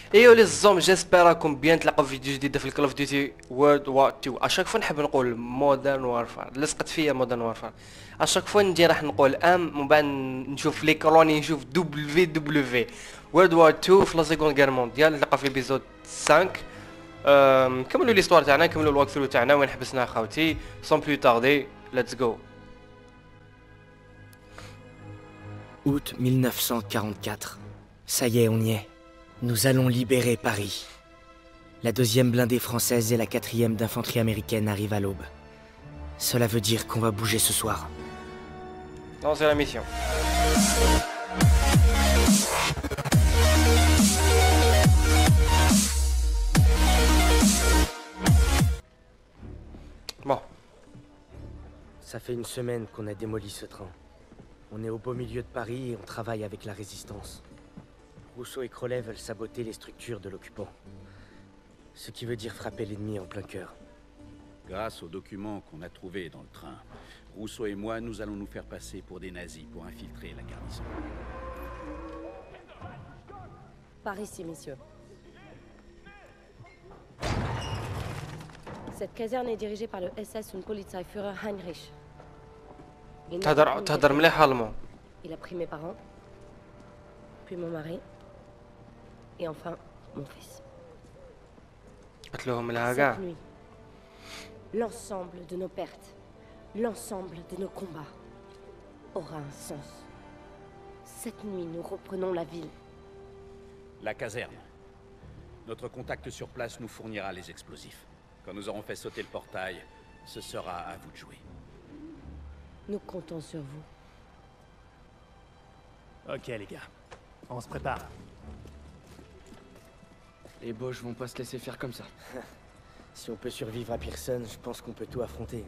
ايوا لي الزوم جيسبر راكم بيان تلقاو فيديو جديد في الكول اوف ديوتي وورلد وار 2. اشاك فوا نحب نقول مودرن وارفار، لصقت فيا مودرن وارفار. اشاك فوا نجي راح نقول من بعد نشوف لي كولوني، نشوف دبليو وورلد وار 2 في لا سيكوند غير مونديال. نلقى في ليبيزود 5. نكملوا ليستوار تاعنا، نكملوا الوقت ثرو تاعنا وين حبسنا خاوتي. سون بلو تاردي ليتس جو. Août 1944. Ça y est, on y est. Nous allons libérer Paris. La 2e blindée française et la 4e d'infanterie américaine arrivent à l'aube. Cela veut dire qu'on va bouger ce soir. Lancez la mission. Bon. Ça fait une semaine qu'on a démoli ce train. On est au beau milieu de Paris et on travaille avec la résistance. Rousseau et Crollet veulent saboter les structures de l'occupant. Ce qui veut dire frapper l'ennemi en plein cœur. Grâce aux documents qu'on a trouvés dans le train, Rousseau et moi, nous allons nous faire passer pour des nazis pour infiltrer la garnison. Par ici, messieurs. Cette caserne est dirigée par le SS und Polizeiführer Heinrich. تهدر مليح المون. Il a pris mes parents, puis mon mari, et enfin mon fils. قتلوهم لها كاع. Cette nuit, l'ensemble de nos pertes, l'ensemble de nos combats aura un sens. Cette nuit, nous reprenons la ville. La caserne. Notre contact sur place nous fournira les explosifs. Quand nous aurons fait sauter le portail, ce sera à vous de jouer. Nous comptons sur vous. Ok les gars, on se prépare. Les Boches vont pas se laisser faire comme ça. Si on peut survivre à Pearson, je pense qu'on peut tout affronter.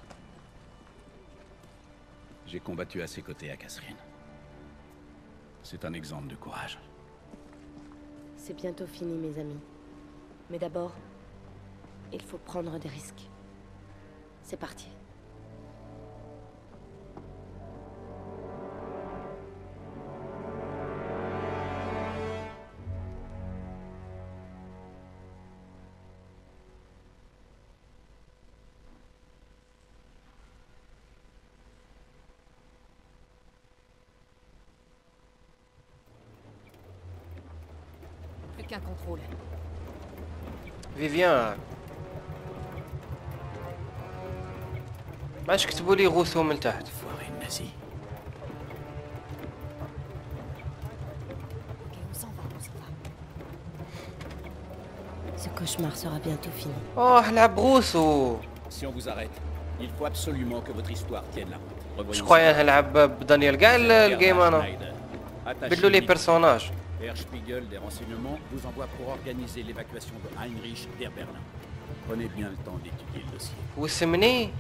J'ai combattu à ses côtés à Kasserine. C'est un exemple de courage. C'est bientôt fini, mes amis. Mais d'abord, il faut prendre des risques. C'est parti. Plus qu'un contrôle. فيفيان باش كتبوا لي غوثو من تحت. Foiré nazi. Ok, on s'en va, on s'en va. Ce cauchemar sera bientôt fini. اوه لعب غوثو. Si on vous arrête, il faut absolument que votre histoire tienne la route. جو كخويا نلعب بدانيال كاع الجيم انا. بدلوا لي بيرسوناج. Der Spiegel des renseignements vous envoie pour organiser l'évacuation de Heinrich vers Berlin. Prenez bien le temps d'étudier le dossier. وسمني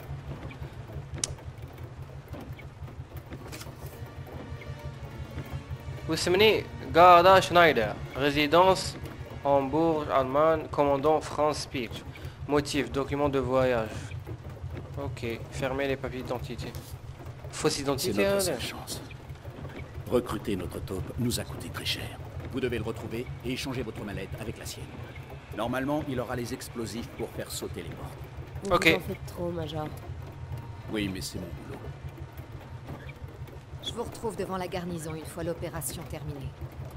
وسمني غادا شنايدر résidence Hambourg Allemagne commandant France Speech motif document de voyage. Ok, fermez les papiers d'identité. Fausse C'est identité notre hein, seule chance. Recruter notre taupe nous a coûté très cher. Vous devez le retrouver et échanger votre mallette avec la sienne. Normalement, il aura les explosifs pour faire sauter les portes. Vous Ok. en faites trop, Major. Oui, mais c'est mon boulot. Je vous retrouve devant la garnison une fois l'opération terminée.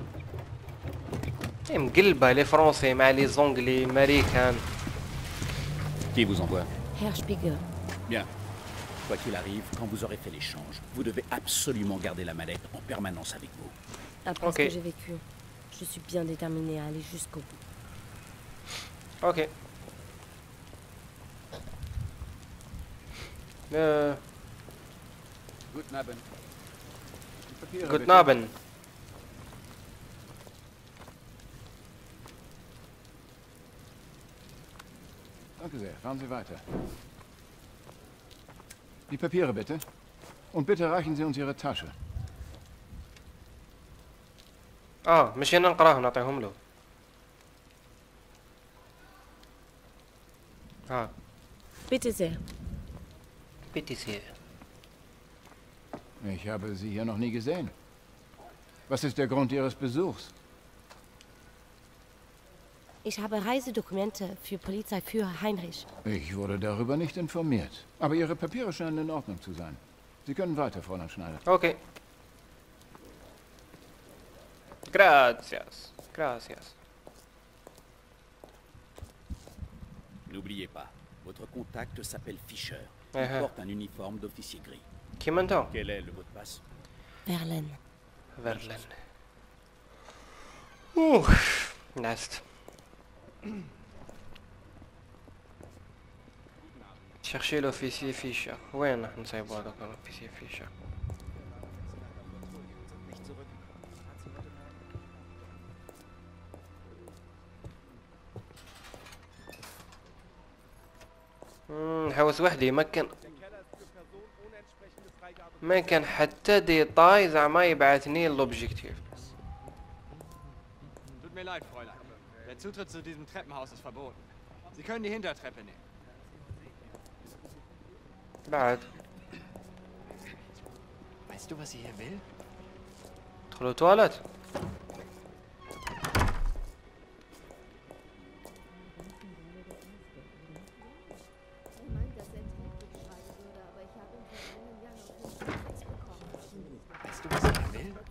مقلبة لي فرونسي مع لي زونغلي امريكان. Qui vous envoie? Herr Spiegel, Bien. Quoi qu'il arrive, quand vous aurez fait l'échange, vous devez absolument garder la mallette en permanence avec vous. après Ok. ce que j'ai vécu, je suis bien déterminée à aller jusqu'au bout. Ok. Guten Abend. Guten Abend. Danke sehr. Fahren Sie weiter. Die Papiere bitte. Und bitte reichen Sie uns Ihre Tasche. ماشي انا نقراهم نعطيهم له. Bitte sehr. بيتي سي. Ich habe Sie hier noch nie gesehen. Was ist der Grund Ihres Besuchs? Ich habe Reisedokumente für Polizeiführer Heinrich. Ich wurde darüber nicht informiert. Aber Ihre Papiere scheinen in Ordnung zu sein. Sie können weiter, Fräulein Schneider. اوكي. Gracias. Gracias. N'oubliez pas, votre contact s'appelle Fischer. Il Uh-huh. porte un uniforme d'officier gris. كيما انت. Quel est le mot de passe? Verlaine. Verlaine. اوف. نعست. chercher l'officier Fischer. وين راح نصيبو هذاك l'officier Fischer؟ نحوس وحدي ما كان حتى ديتاي زعما يبعثني لوبجيكتيف. Tut mir leid, Fräulein. Der Zutritt zu diesem Treppenhaus ist verboten. Sie können die Hintertreppe nehmen. بعد Weißt du, was sie hier will? ادخلوا تواليت. Weißt du, was sie hier will?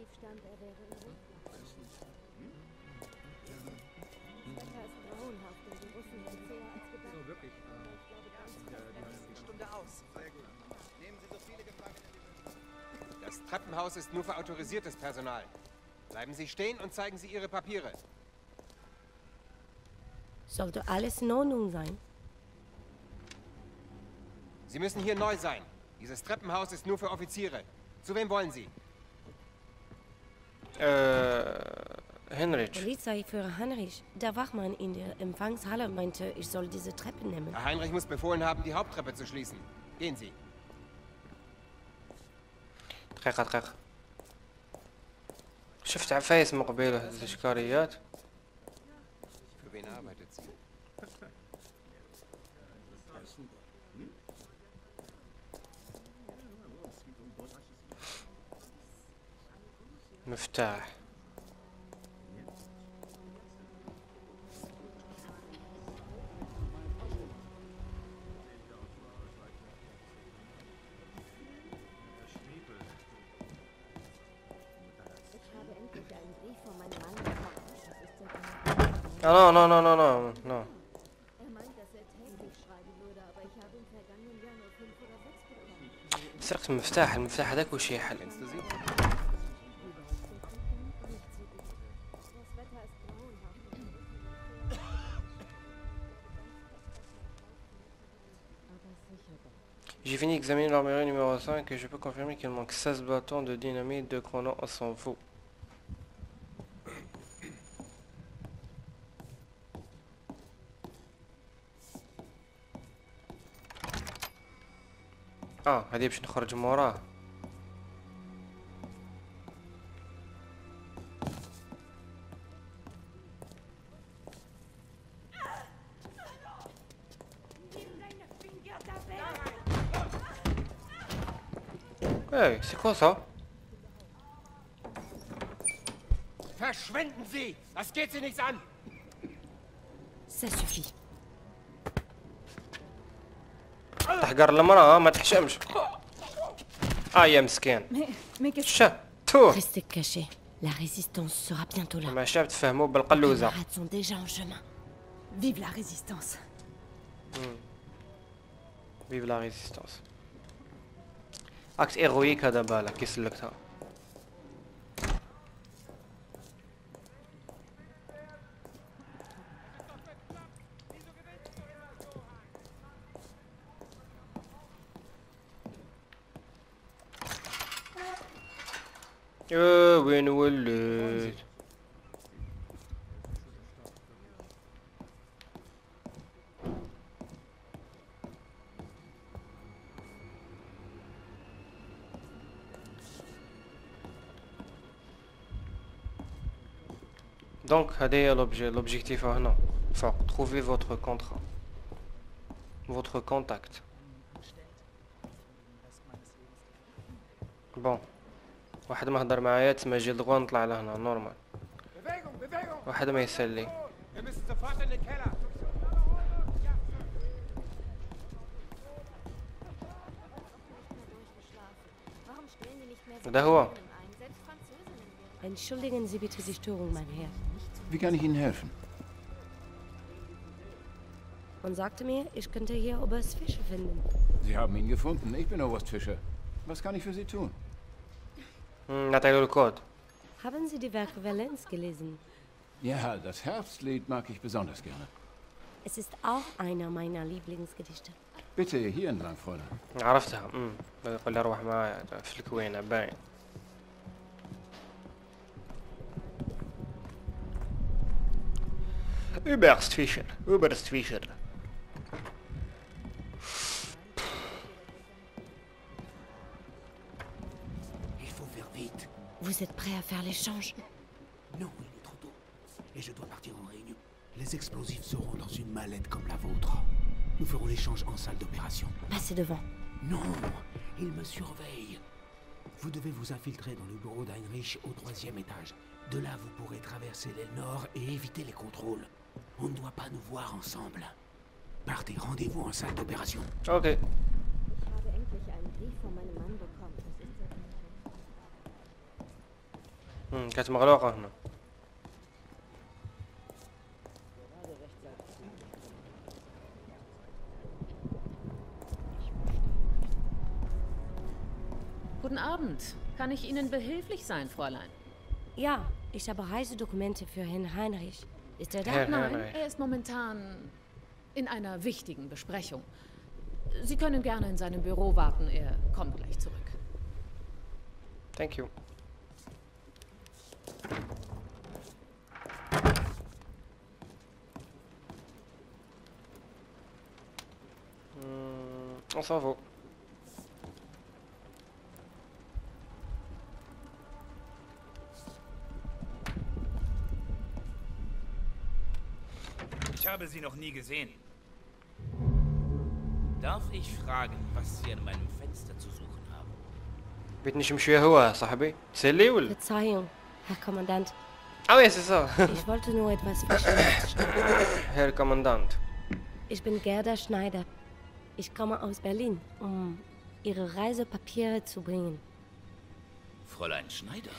Das Treppenhaus ist nur für autorisiertes Personal. Bleiben Sie stehen und zeigen Sie Ihre Papiere. Sollte alles in Ordnung sein? Sie müssen hier neu sein. Dieses Treppenhaus ist nur für Offiziere. Zu wem wollen Sie? Heinrich. Polizeiführer Heinrich. Der Wachmann in der Empfangshalle meinte, ich soll diese Treppe nehmen. Herr Heinrich muss befohlen haben, die Haupttreppe zu schließen. Gehen Sie. دقيقة. شفت عفايس من قبيله هاد الاشكاليات. Für wen arbeitet sie? مفتاح. No. سرقت المفتاح هذاك وش يحل. Kennst du sie? J'ai fini d'examiner l'armurerie numéro 5 et je peux confirmer qu'il manque 16 bâtons de dynamite, 2 chronos, on s'en fout. هادي باش نخرج موراه. Hey, c'est quoi ça? Verschwinden Sie! Das geht Sie nichts an! Ça suffit. تحقر المرأة ما تحشمش. يا مسكين. شاتو. Restez cachés. La résistance sera bientôt là. ما شاب تفهموا بالقلوزة. Les camarades sont déjà en chemin. Vive la résistance. Vive la résistance. اكت ايغويك هذا بالك كي سلكتها. وين وليت؟ Donc, هذا l'objectif هنا فوق. Trouvez votre contrat. Votre contact. Bon. واحد ما هضر معايا تما جي دغوا نطلع لهنا نورمال. واحد ما يسلي. Wir müssen sofort in den Keller. ده هو. Entschuldigen Sie bitte die Störung, mein Herr. Wie kann ich Ihnen helfen? Man sagte mir, ich könnte hier Oberst Fischer finden. Sie haben ihn gefunden. Ich bin Oberst Fischer. Was kann ich für Sie tun? نعطيله الكود. Haben Sie die Werke Valenz gelesen? Ja, das Herbstlied mag ich besonders gerne. Es ist auch einer meiner Lieblingsgedichte. Bitte hier entlang, Fräulein. عرفتها. يقول لي روح معايا في الكوينة باين. Oberst Fischer. Oberst Fischer. Il faut faire vite. Vous êtes prêt à faire l'échange? Non, il est trop tôt. Et je dois partir en réunion. Les explosifs seront dans une mallette comme la vôtre. Nous ferons l'échange en salle d'opération. Passez devant. Non, il me surveille. Vous devez vous infiltrer dans le bureau d'Heinrich au 3e étage. De là, vous pourrez traverser l'aile nord et éviter les contrôles. On ne doit pas nous voir ensemble. Partez, rendez-vous en salle d'opération. اوكي. Ich habe endlich einen Brief von meinem Mann bekommen. Das ist كانت مغلوقة هنا. Guten Abend. Kann ich Ihnen behilflich sein, Fräulein? Ja, ich habe Reisedokumente für Herrn Heinrich. Ist er da? Herr Nein, Heinrich. er ist momentan in einer wichtigen Besprechung. Sie können gerne in seinem Büro warten, er kommt gleich zurück. Thank you. On s'en va. Ich habe Sie noch nie gesehen. Darf ich fragen, was Sie an meinem Fenster zu suchen haben? بغيت نمشي شويه هو صاحبي تسلي ولا Verzeihung, Herr Kommandant. وي سي سا Ich wollte nur etwas fischen. هير كوماندانت. Ich bin Gerda Schneider. Ich komme aus Berlin, um Ihre Reisepapiere zu bringen. Fräulein Schneider.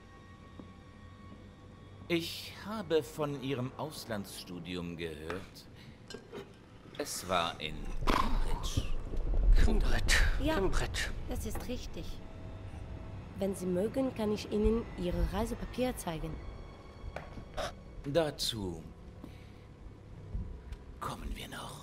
Ich habe von Ihrem Auslandsstudium gehört. Es war in Cambridge. Cambridge. Ja. Cambridge. Das ist richtig. Wenn Sie mögen, kann ich Ihnen Ihre Reisepapiere zeigen. Dazu kommen wir noch.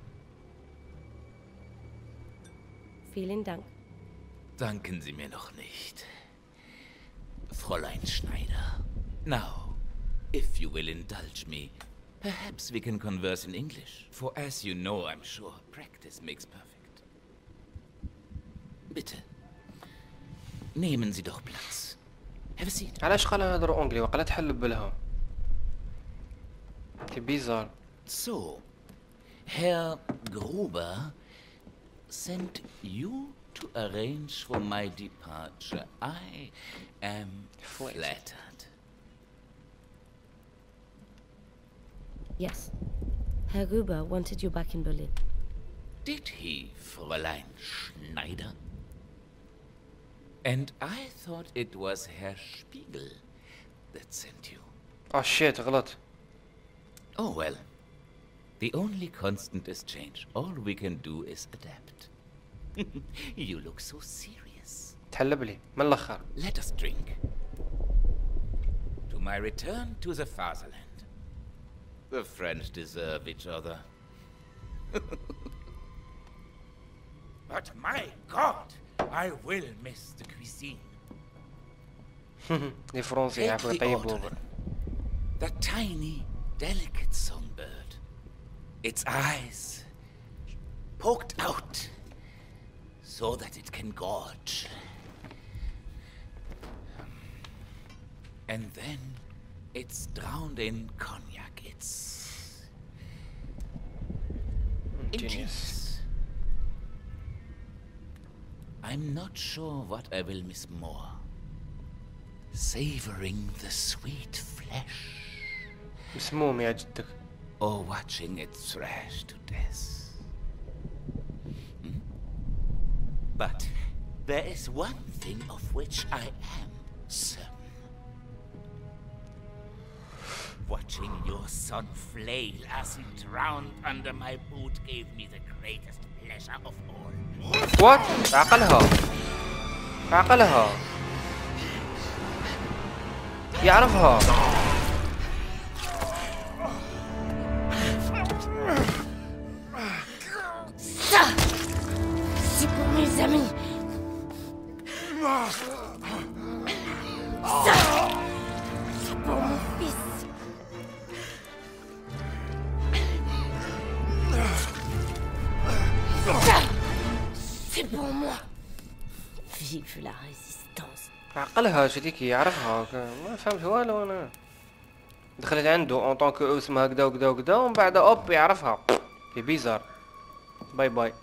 Vielen Dank. Danken Sie mir noch nicht. Fräulein Schneider. Now, if you will indulge me, perhaps we can converse in English. For as you know, I'm sure, practice makes perfect. Bitte. Nehmen Sie doch Platz. Have a seat. علاش قال نهضروا اونجلي وقيلا تحل بلها كي بيزار. So, Herr Gruber sent you to arrange for my departure. I am flattered. Yes. Herr Rüber wanted you back in Berlin. Did he, Fräulein Schneider? And I thought it was Herr Spiegel that sent you. اه شيت غلط. Oh well. The only constant is change. All we can do is adapt. You look so serious. تحلب لي من الاخر. Let us drink. To my return to the fatherland. The French deserve each other. But my God, I will miss the cuisine. لي فرنسي Take يعرفوا the يطيبوا. ortolan. The tiny, delicate songbird. Its eyes poked out so that it can gorge. And then it's drowned in cognac. It's Genius. ingenious. I'm not sure what I will miss more. Savoring the sweet flesh. مسموم يا جدك. or watching it thrash to death. Hmm? But there is one thing of which I am certain. Watching your son flail as he drowned under my boot gave me the greatest pleasure of all. What? عقلها عقلها يعرفها. Ça, c'est pour mes amis. Ça, c'est pour mon fils. Ça, c'est pour moi. Vive la résistance. عقلها شديك يعرفها ما فهمت والو انا. دخلت عنده اون طونك اسمها كدا وكدا وكدا ومن بعد اوب يعرفها. في بيزار. باي باي.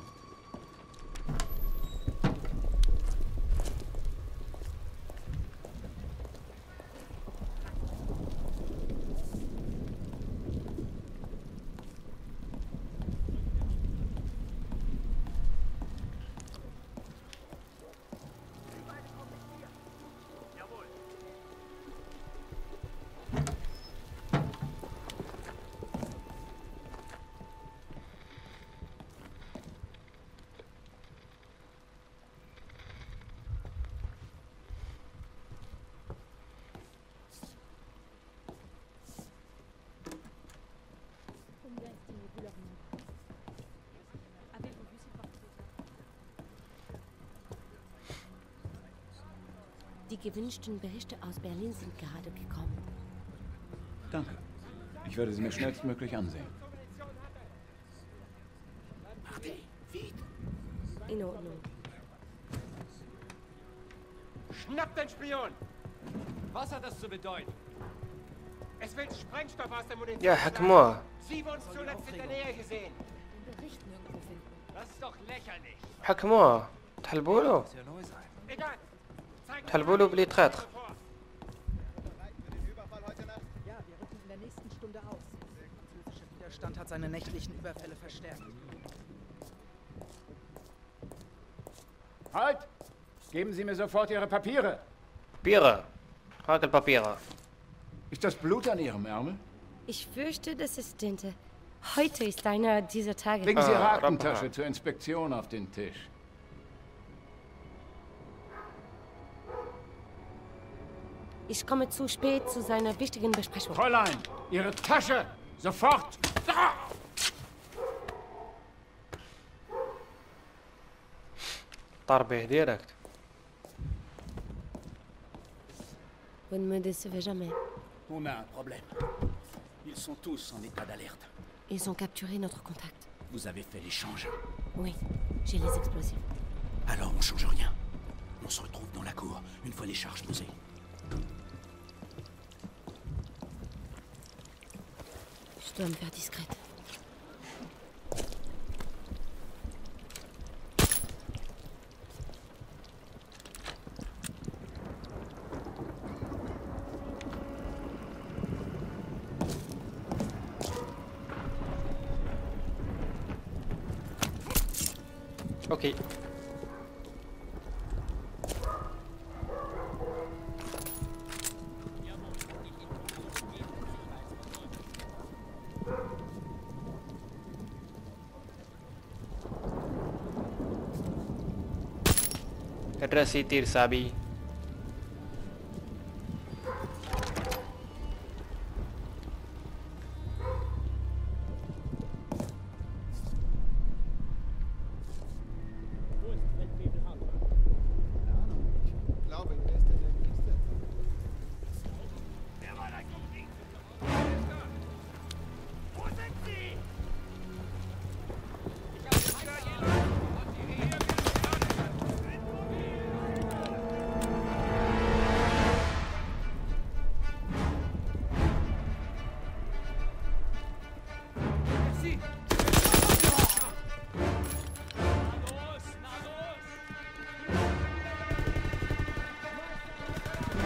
Die gewünschten Berichte aus Berlin sind gerade gekommen. Danke. Ich werde sie mir schnellstmöglich ansehen. In Ordnung. Schnappt den Spion! Was hat das zu bedeuten? Es will Sprengstoff aus der Munition. يا حكموه. Sie wurden zuletzt in der Nähe gesehen. Das ist doch lächerlich. حكموه. تحلبوا له. Egal. تحلبوا له بلي تخاطر. Ja, wir rücken in der nächsten Stunde aus. Der französische Widerstand hat seine nächtlichen Überfälle verstärkt. Halt! Geben Sie mir sofort Ihre Papiere. Papiere. هاك البابيرة. Ist das Blut an Ihrem Ärmel? Ich fürchte, das ist Tinte. Heute ist einer dieser Tage. Legen Sie Ihre Aktentasche zur Inspektion auf den Tisch. Ich komme zu spät zu seiner wichtigen Besprechung. Fräulein, Ihre Tasche! Sofort! طار به ديريكت. Vous ne me décevez jamais. On a un problème. Ils sont tous en état d'alerte. Ils ont capturé notre contact. Vous avez fait l'échange. Oui, j'ai les explosifs. Alors on change rien. On se retrouve dans la cour, une fois les charges posées. Je dois me faire discrète. اوكي. الراس يطير صاحبي.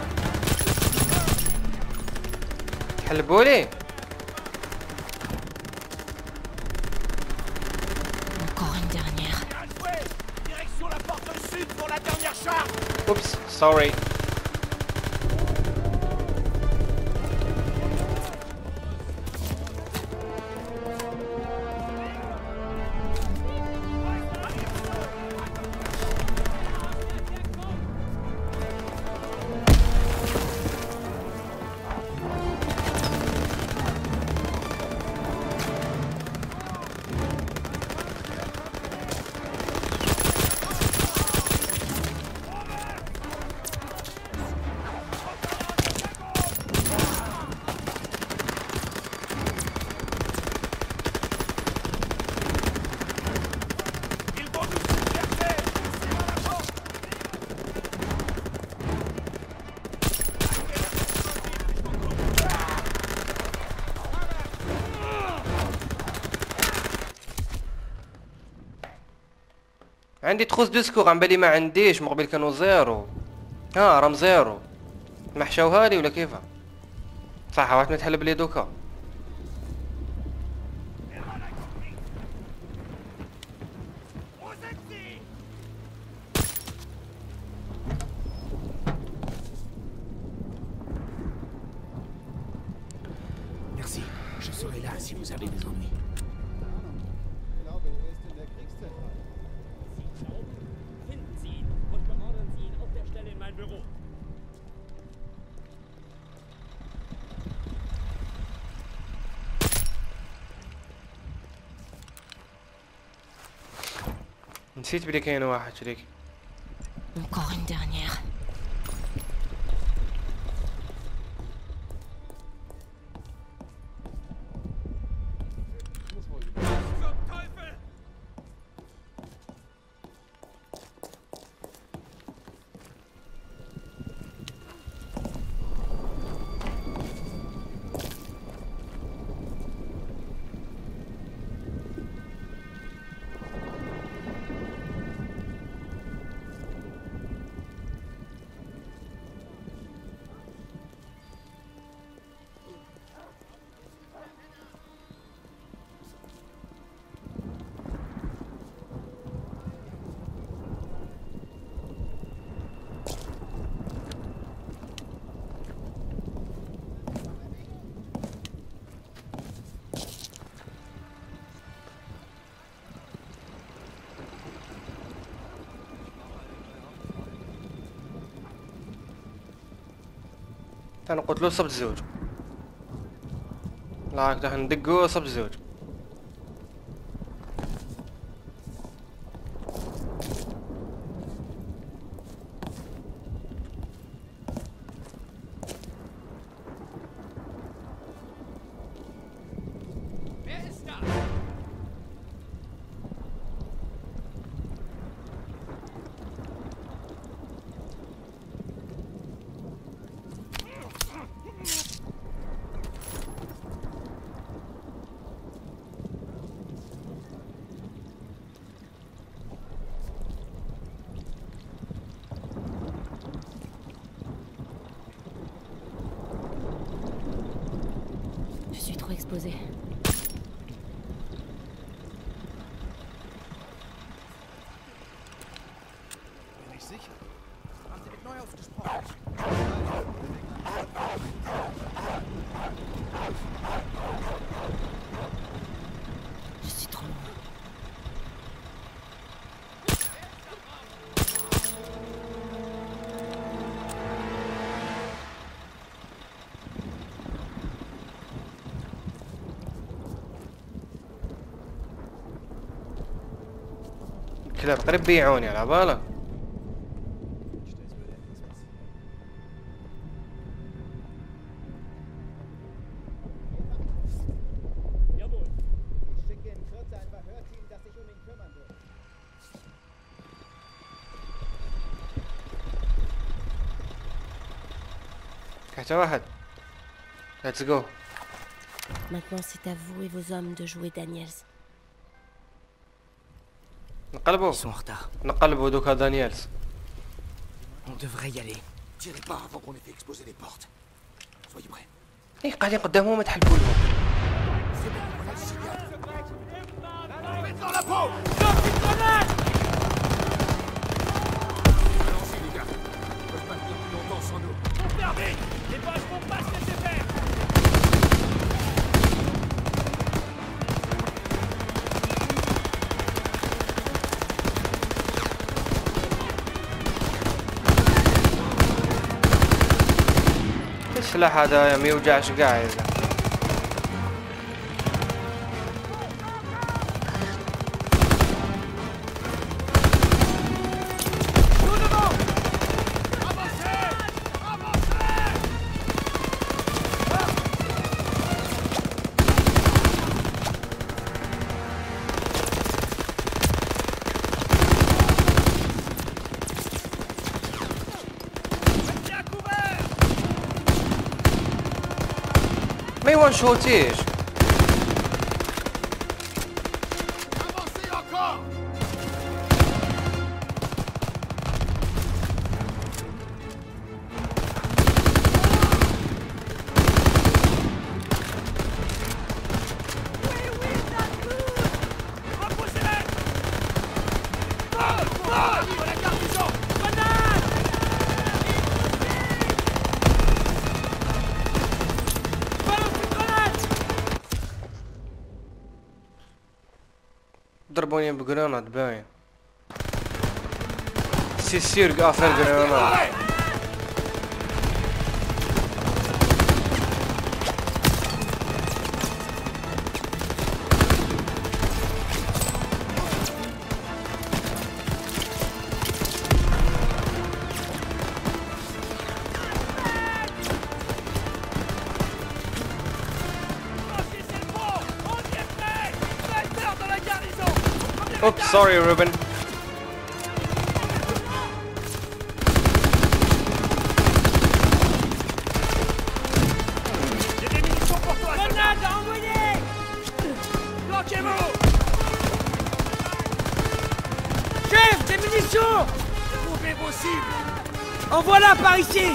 حلبولي. Oups, sorry. عندي تخوص ديسكور عم بالي ما عنديش، من قبل كانوا زيرو. ها راهم زيرو. محشوها لي ولا كيفها؟ صح واحد نتحل بلي دوكا. Merci. Je serai là si vous avez des ennuis. Finden Sie ihn und beordern Sie ihn auf der Stelle in mein Büro. نسيت بلي كاين واحد شريك. Encore une dernière. تنقتلو صب الزوج. لا هكذا ندقو صب الزوج. Je suis trop exposée. Bin ich sicher? Haben Sie mit Neuhaus gesprochen? Je suis trop loin. الكلاب قريب بيعوني على بالك. Jawohl. Ich schicke in Kürze ein Verhörteam, das sich um ihn kümmern wird. حتى واحد. Let's go. Maintenant, c'est à vous et vos hommes de jouer Daniels. نقلبو. Ils sont en retard. نقلبو دوكا دانييلز. On devrait y aller. Tirez pas avant qu'on ait fait exploser les portes. Soyez prêts. ايه قاعدين قدامهم ما تحلبوا لهم. Dans la peau! السلاح هذا ما يوجعش قاعد. ما يوانشوتيش. ضربوني بجرانات باين. سي سير قافل جرانات. Oops, sorry, Ruben. Chef, des munitions! Trouvez vos cibles! En voilà par ici!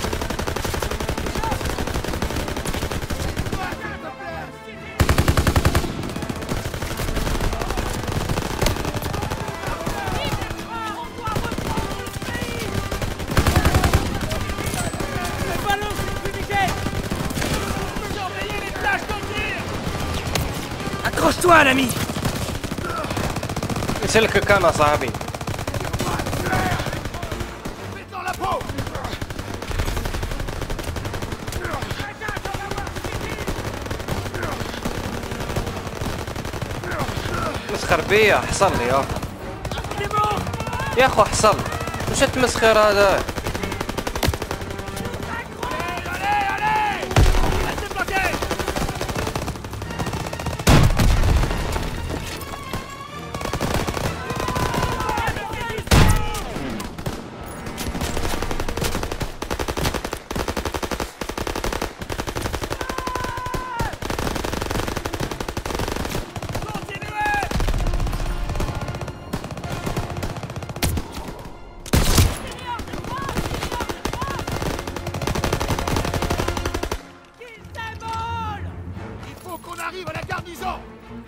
Accroche-toi, l'ami! يسلك كان صاحبي. مسخر بيا حصل لي يا اخو حصل. وش التمسخير هذا؟ arrive à la garnison!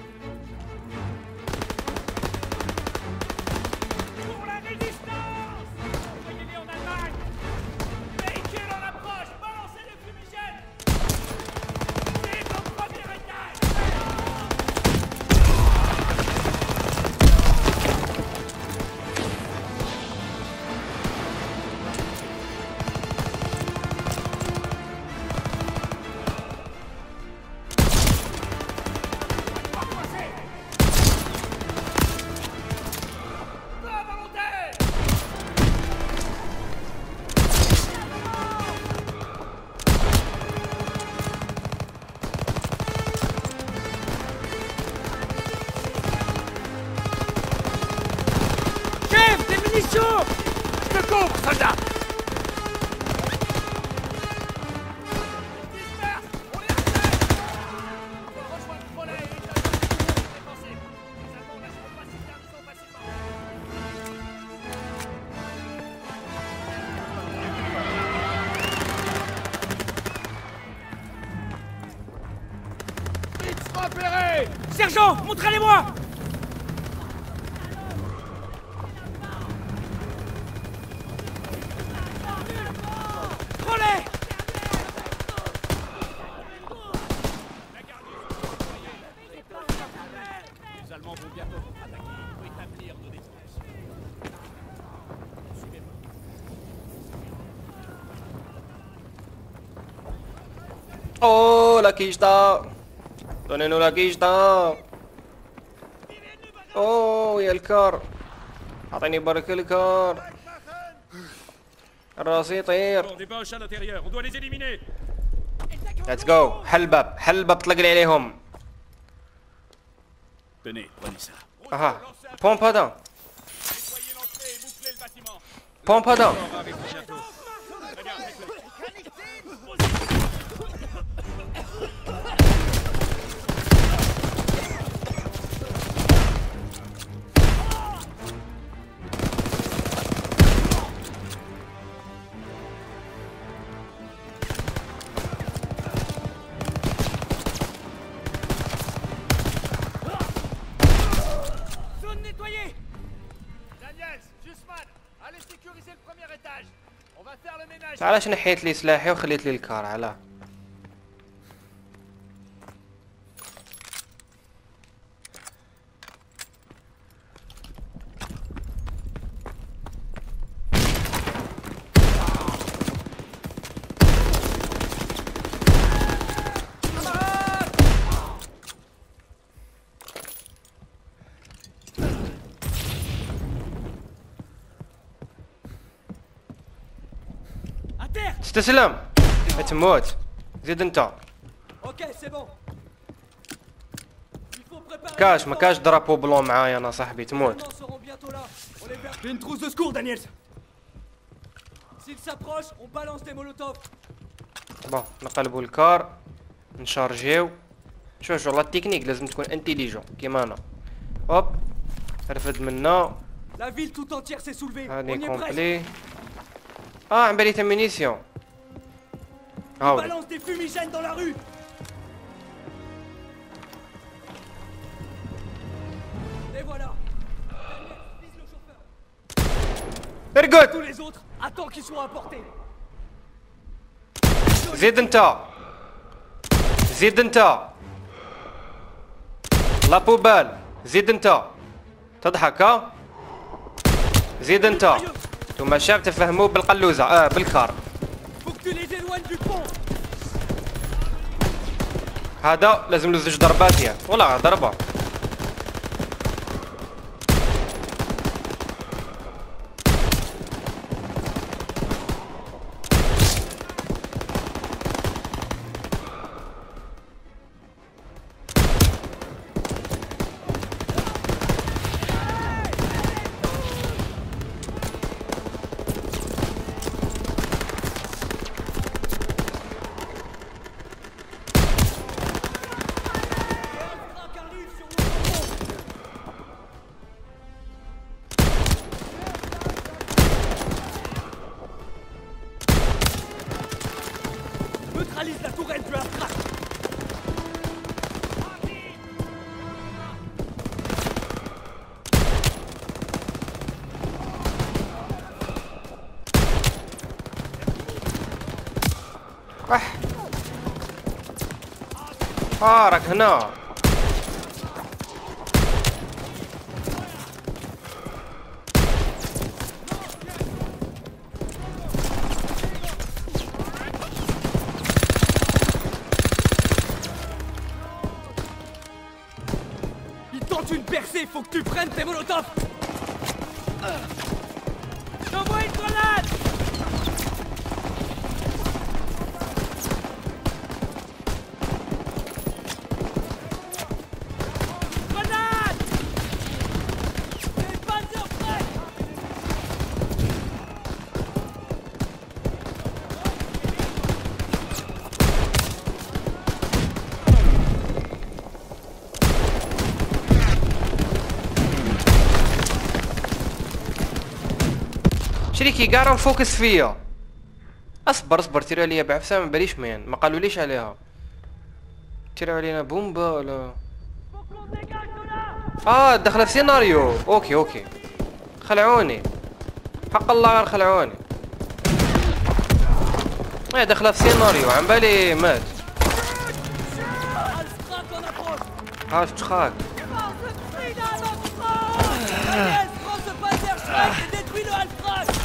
Pour la résistance! Envoyez-les en Allemagne! Véhicule en approche! Balancez le fumigène! C'est au premier étage! Je te couvre, soldat! Sergent, montrez-les-moi! اوه لا كيشتا دونينو لا كيشتا. اوه يا الكار اعطيني برك الكار راسي يطير. ليتس جو. حل الباب حل الباب طلق لي عليهم. اها بومب هذا بومب هذا. علاش نحيت لي سلاحي وخليت لي الكار علاه؟ استسلم تموت. زيد انت. كاش ما كاش درابو بلون معايا انا صاحبي تموت. Une trousse de secours, Daniels. S'il s'approche, on balance des molotovs. بون نقلبوا الكار نشارجيو. شوف والله التكنيك لازم تكون انتيليجون كيما انا. هوب رفد منا. La ville tout entière s'est soulevée. هاني كومبلي. عم بالي تمينيسيون. On balance des fumigènes dans la rue. Et voilà. Vise le chauffeur. ارقد. Tous les autres, attends qu'ils soient à portée. زيد انت. زيد انت. لا بوبال. زيد انت. تضحك ها؟ زيد انت. نتوما شاب تفهموا بالقلوزه بالكار. هذا لازم له زوج ضربات ياك ولا ضربه. Neutralise la tourelle du Astra. راك هنا. Il tente une percée, faut que tu prennes tes molotovs. J'envoie une grenade. شريكي كاع راه مفوكس فيا. اصبر تيروا عليا بعفسه ما باليش مين ما قالوليش عليها. تيروا علينا بومبا ولا داخله في سيناريو. اوكي خلعوني حق الله غير خلعوني. داخله في سيناريو عم بالي مات. تخاك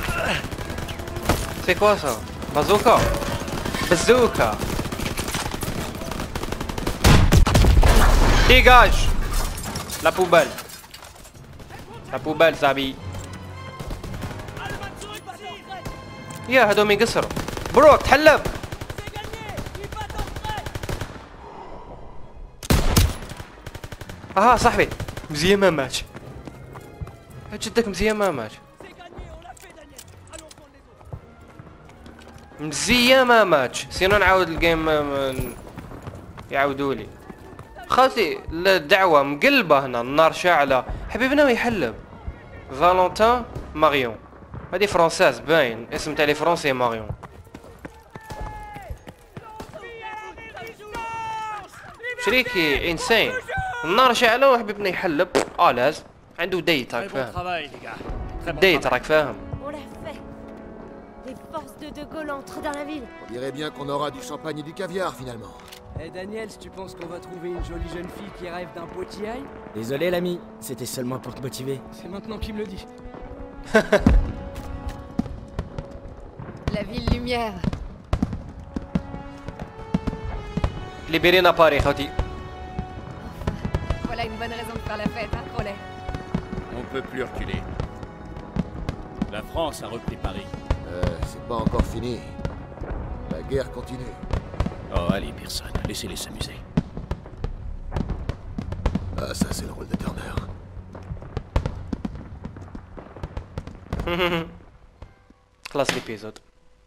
C'est quoi ça? Bazooka? Bazooka! ديجاج لا بوبال لا بوبال صاحبي. يا هادوم يقصروا. بروك تحلب. اها صاحبي مزيان ما ماتش. جدك مزيان ما ماتش. مزيان ما ماتش سينو نعاود الجيم يعاودوا لي. خاوتي الدعوه مقلبه هنا النار شاعله حبيبنا ويحلب. فالونتان ماريون هادي فرونساز باين اسم تاع لي فرونسي ماريون. شريكي انسان النار شاعله وحبيبنا يحلب. لاز عنده ديت راك فاهم. ديت راك فاهم. Les forces de De Gaulle entrent dans la ville. On dirait bien qu'on aura du champagne et du caviar finalement. Eh Daniel, tu penses qu'on va trouver une jolie jeune fille qui rêve d'un potiaille? Désolé l'ami, c'était seulement pour te motiver. C'est maintenant qu'il me le dit. La ville lumière. ليبرينا باري خوتي. Voilà une bonne raison de faire la fête, hein, Crowley? On peut plus reculer. La France a repris Paris. C'est pas encore fini. La guerre continue. Oh, allez, Pearson, laissez-les s'amuser. Ah, ça, c'est le rôle de Turner. خلاص l'épisode.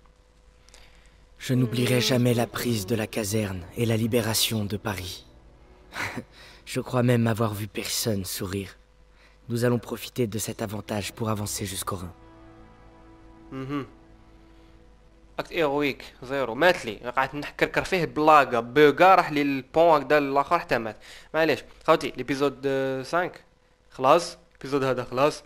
Je n'oublierai jamais la prise de la caserne et la libération de Paris. Je crois même avoir vu personne sourire. Nous allons profiter de cet avantage pour avancer jusqu'au Rhin. اكت ايرويك زيرو مات لي قعدت نحكركر فيه بلاقه بوغا راح لي البون هكذا الاخر حتى مات. معليش خوتي ليبيزود 5 خلاص. ليبيزود هذا خلاص.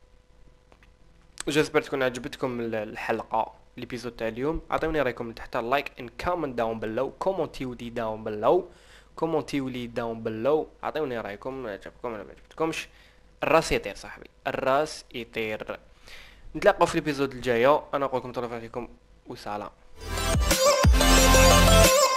جاسبر تكون عجبتكم الحلقه ليبيزود تاع اليوم. عطيوني رايكم تحت لايك ان كومنت داون بلو. كومونتيو لي داون بلو. كومونتيو لي داون بلو. عطيوني رايكم عجبكم ولا ما عجبتكمش. الراس يطير صاحبي الراس يطير. نتلاقاو في الابيزود الجايه. انا نقول لكم ترى فيكم وسلام.